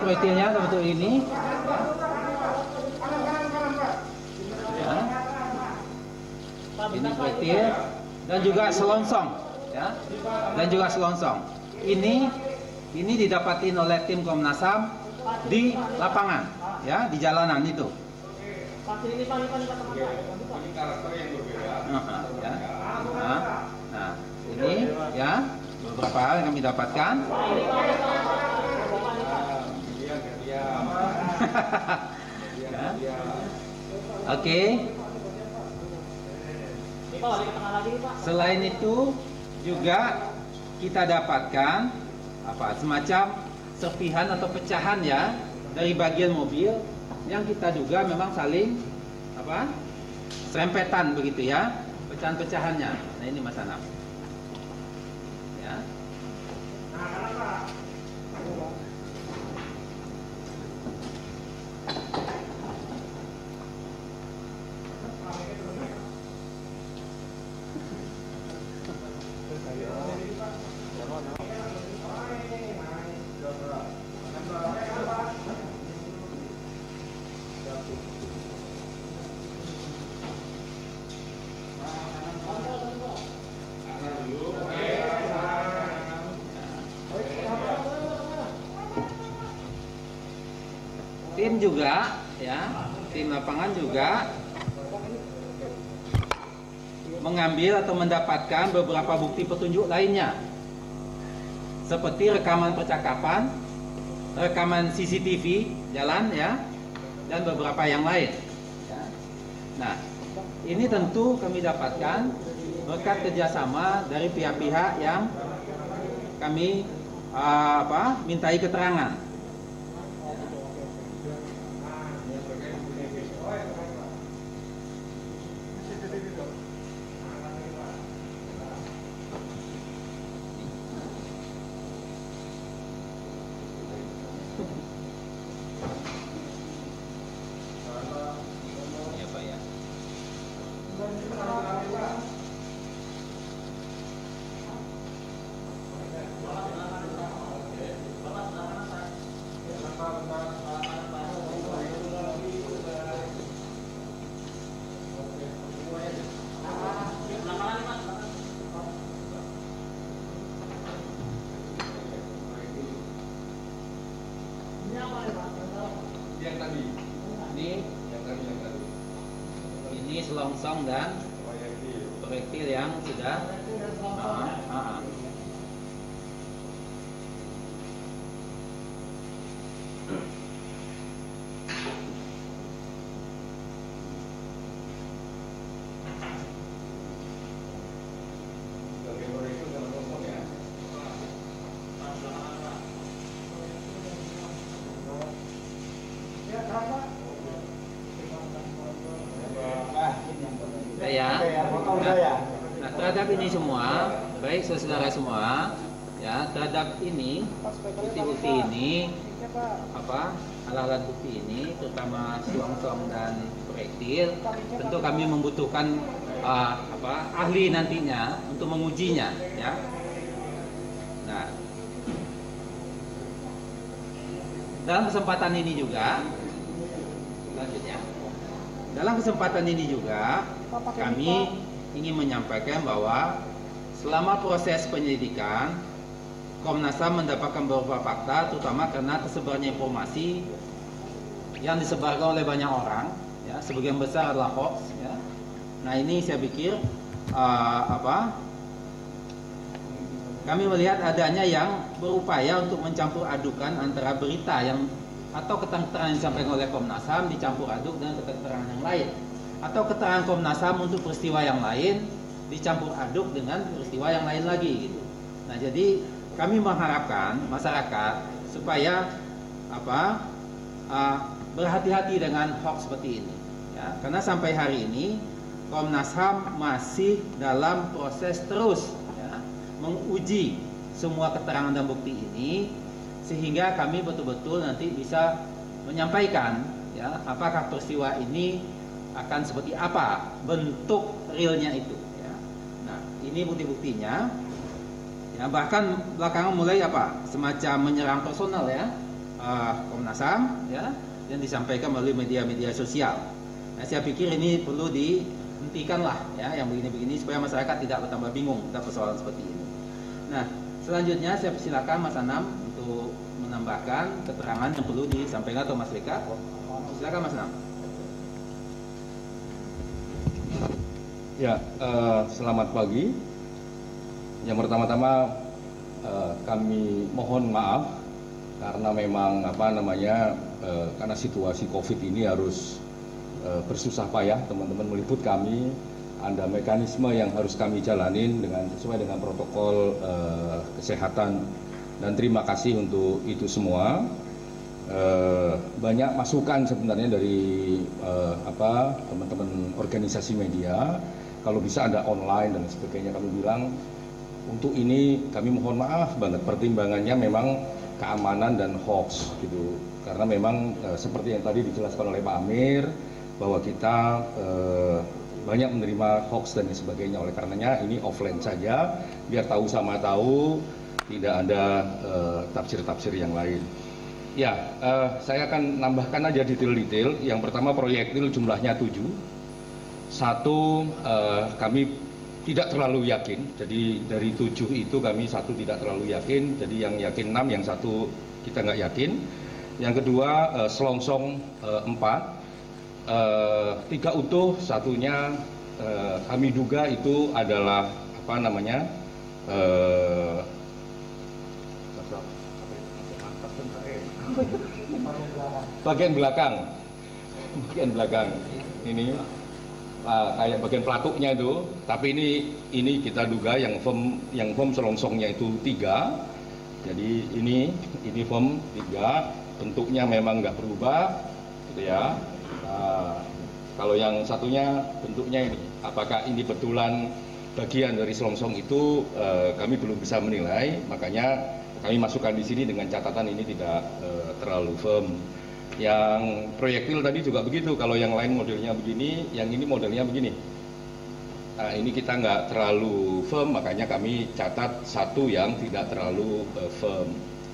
proyektilnya seperti ini. Ya. Ini proyektil dan juga selongsong, ya. Dan juga selongsong. Ini didapatin oleh tim Komnas HAM di lapangan, ya, di jalanan itu. Ini karakter yang berbeda. Ya. Nah, ini ya beberapa hal yang kami dapatkan. Ya. Oke. Selain itu juga kita dapatkan semacam serpihan atau pecahan ya dari bagian mobil yang kita duga memang saling serempetan begitu ya, pecahan-pecahannya. Nah ini Mas Anam. Ya. Tim juga ya, tim lapangan juga mengambil atau mendapatkan beberapa bukti petunjuk lainnya seperti rekaman percakapan, rekaman CCTV jalan ya, dan beberapa yang lain ya. Nah ini tentu kami dapatkan berkat kerjasama dari pihak-pihak yang kami mintai keterangan. Yang tadi. Ini selongsong dan proyektil yang sudah Nah, terhadap ini semua, baik saudara semua, ya, terhadap ini bukti-bukti ini, alat-alat bukti ini, terutama selongsong dan proyektil, tentu kami membutuhkan ahli nantinya untuk mengujinya, ya. Nah, dalam kesempatan ini juga, selanjutnya. Dalam kesempatan ini juga kami ingin menyampaikan bahwa selama proses penyelidikan Komnas HAM mendapatkan beberapa fakta, terutama karena tersebarnya informasi yang disebarkan oleh banyak orang, ya, sebagian besar adalah hoax, ya. Nah ini saya pikir kami melihat adanya yang berupaya untuk mencampur adukan antara berita yang atau keterangan yang disampaikan oleh Komnas HAM dicampur aduk dengan keterangan yang lain, atau keterangan Komnas HAM untuk peristiwa yang lain dicampur aduk dengan peristiwa yang lain lagi gitu. Nah jadi kami mengharapkan masyarakat supaya berhati-hati dengan hoax seperti ini, ya, karena sampai hari ini Komnas HAM masih dalam proses terus, ya, menguji semua keterangan dan bukti ini, sehingga kami betul-betul nanti bisa menyampaikan, ya, apakah peristiwa ini akan seperti apa bentuk realnya itu, ya. Nah ini bukti-buktinya, ya, bahkan belakangan mulai semacam menyerang personal, ya, Komnas HAM ya, dan disampaikan melalui media-media sosial. Nah, saya pikir ini perlu dihentikan lah ya, yang begini-begini supaya masyarakat tidak bertambah bingung tentang persoalan seperti ini. Nah, selanjutnya saya persilakan Mas Anam untuk menambahkan keterangan yang perlu disampaikan atau Mas Leka. Silakan Mas Anam. Ya, selamat pagi. Yang pertama-tama kami mohon maaf karena memang karena situasi COVID ini harus bersusah payah teman-teman meliput kami. Ada mekanisme yang harus kami jalanin sesuai dengan protokol kesehatan, dan terima kasih untuk itu semua. Banyak masukan sebenarnya dari teman-teman organisasi media. Kalau bisa ada online dan sebagainya, kami bilang untuk ini kami mohon maaf banget, pertimbangannya memang keamanan dan hoax gitu. Karena memang seperti yang tadi dijelaskan oleh Pak Amir bahwa kita banyak menerima hoax dan sebagainya. Oleh karenanya ini offline saja biar tahu sama tahu, tidak ada tafsir-tafsir yang lain. Ya, saya akan nambahkan aja detail-detail. Yang pertama, proyektil jumlahnya 7. Satu, kami tidak terlalu yakin. Jadi dari 7 itu kami 1 tidak terlalu yakin. Jadi yang yakin 6, yang 1 kita nggak yakin. Yang kedua, selongsong 4. 3 utuh, 1-nya kami duga itu adalah bagian belakang ini kayak bagian pelatuknya itu, tapi ini kita duga yang foam selongsongnya itu 3. Jadi ini foam 3, bentuknya memang nggak berubah gitu ya. Kalau yang satunya bentuknya ini, apakah ini betulan bagian dari selongsong itu kami belum bisa menilai, makanya kami masukkan di sini dengan catatan ini tidak terlalu firm. Yang proyektil tadi juga begitu, kalau yang lain modelnya begini, yang ini modelnya begini. Nah, ini kita nggak terlalu firm, makanya kami catat 1 yang tidak terlalu firm.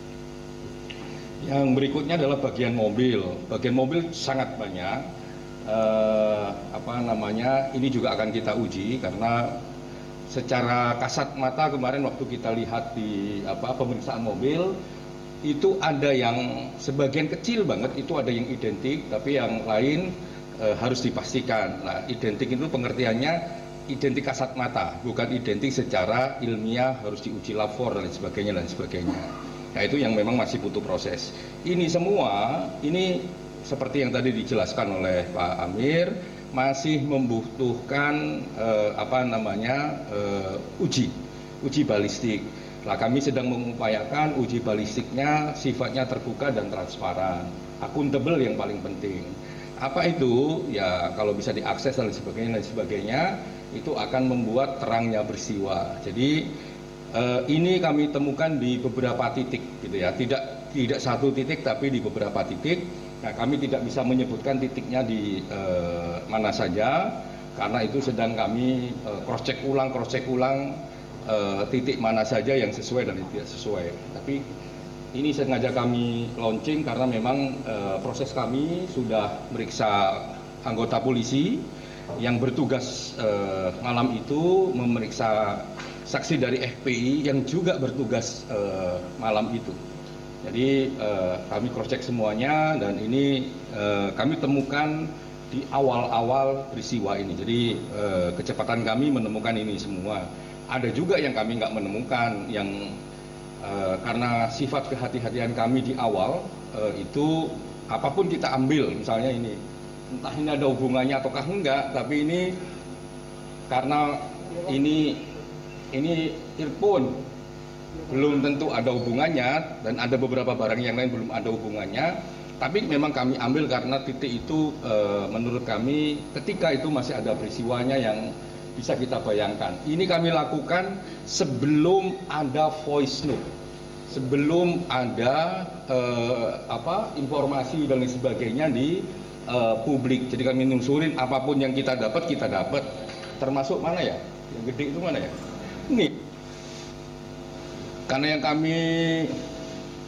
Yang berikutnya adalah bagian mobil. Bagian mobil sangat banyak. Ini juga akan kita uji karena secara kasat mata kemarin waktu kita lihat di pemeriksaan mobil itu ada yang sebagian kecil banget itu ada yang identik, tapi yang lain harus dipastikan. Nah, identik itu pengertiannya identik kasat mata, bukan identik secara ilmiah harus diuji lapor dan sebagainya. Nah, itu yang memang masih butuh proses. Ini semua, ini seperti yang tadi dijelaskan oleh Pak Amir, masih membutuhkan uji balistik. Nah, kami sedang mengupayakan uji balistiknya sifatnya terbuka dan transparan, akuntabel yang paling penting. Apa itu? Ya kalau bisa diakses dan sebagainya, itu akan membuat terangnya peristiwa. Jadi ini kami temukan di beberapa titik gitu ya, tidak 1 titik tapi di beberapa titik. Nah, kami tidak bisa menyebutkan titiknya di mana saja karena itu sedang kami cross check ulang titik mana saja yang sesuai dan tidak sesuai. Tapi ini sengaja kami launching karena memang proses kami sudah meriksa anggota polisi yang bertugas malam itu, memeriksa saksi dari FPI yang juga bertugas malam itu. Jadi kami cross check semuanya dan ini kami temukan di awal-awal peristiwa ini. Jadi kecepatan kami menemukan ini semua. Ada juga yang kami nggak menemukan, yang karena sifat kehati-hatian kami di awal itu apapun kita ambil, misalnya ini, entah ini ada hubungannya ataukah enggak, tapi ini karena ini earphone belum tentu ada hubungannya dan ada beberapa barang yang lain belum ada hubungannya, tapi memang kami ambil karena titik itu menurut kami ketika itu masih ada peristiwanya yang bisa kita bayangkan. Ini kami lakukan sebelum ada voice note, sebelum ada informasi dan sebagainya di publik. Jadi kami nusurin apapun yang kita dapat, termasuk mana ya? Yang gede itu mana ya? Ini. Karena yang kami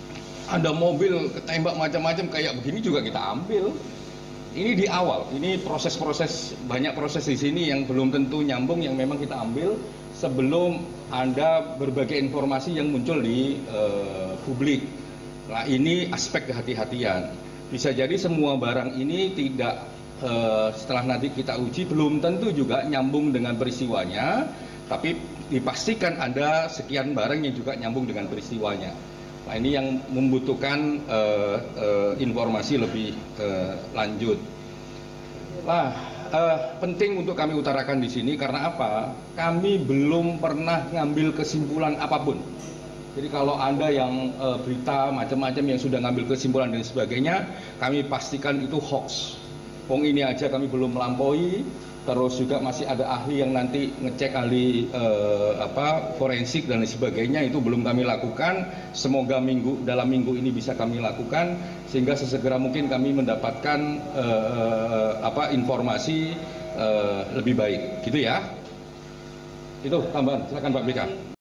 ada mobil ketembak macam-macam kayak begini juga kita ambil. Ini di awal, ini proses-proses, banyak proses di sini yang belum tentu nyambung yang memang kita ambil sebelum ada berbagai informasi yang muncul di publik. Nah, ini aspek kehati-hatian. Bisa jadi semua barang ini tidak setelah nanti kita uji belum tentu juga nyambung dengan peristiwanya, tapi dipastikan ada sekian barang yang juga nyambung dengan peristiwanya. Nah, ini yang membutuhkan informasi lebih lanjut. Nah, penting untuk kami utarakan di sini karena apa? Kami belum pernah ngambil kesimpulan apapun. Jadi kalau ada yang berita macam-macam yang sudah ngambil kesimpulan dan sebagainya, kami pastikan itu hoax. Wong ini aja kami belum melampaui, terus juga masih ada ahli yang nanti ngecek ahli forensik dan sebagainya, itu belum kami lakukan. Semoga dalam minggu ini bisa kami lakukan sehingga sesegera mungkin kami mendapatkan informasi lebih baik, gitu ya. Itu tambahan, silakan Pak BK.